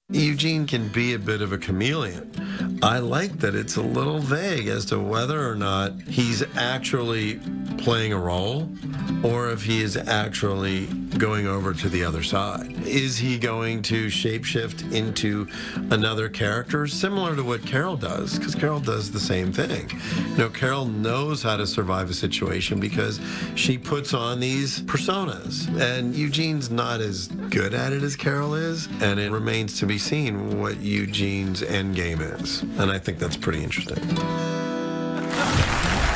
Eugene can be a bit of a chameleon. I like that it's a little vague as to whether or not he's actually playing a role or if he is actually going over to the other side. Is he going to shapeshift into another character similar to what Carol does? Because Carol does the same thing. You know, Carol knows how to survive a situation because she puts on these personas. And Eugene's not as good at it as Carol is, and it remains to be seen what Eugene's end game is. And I think that's pretty interesting.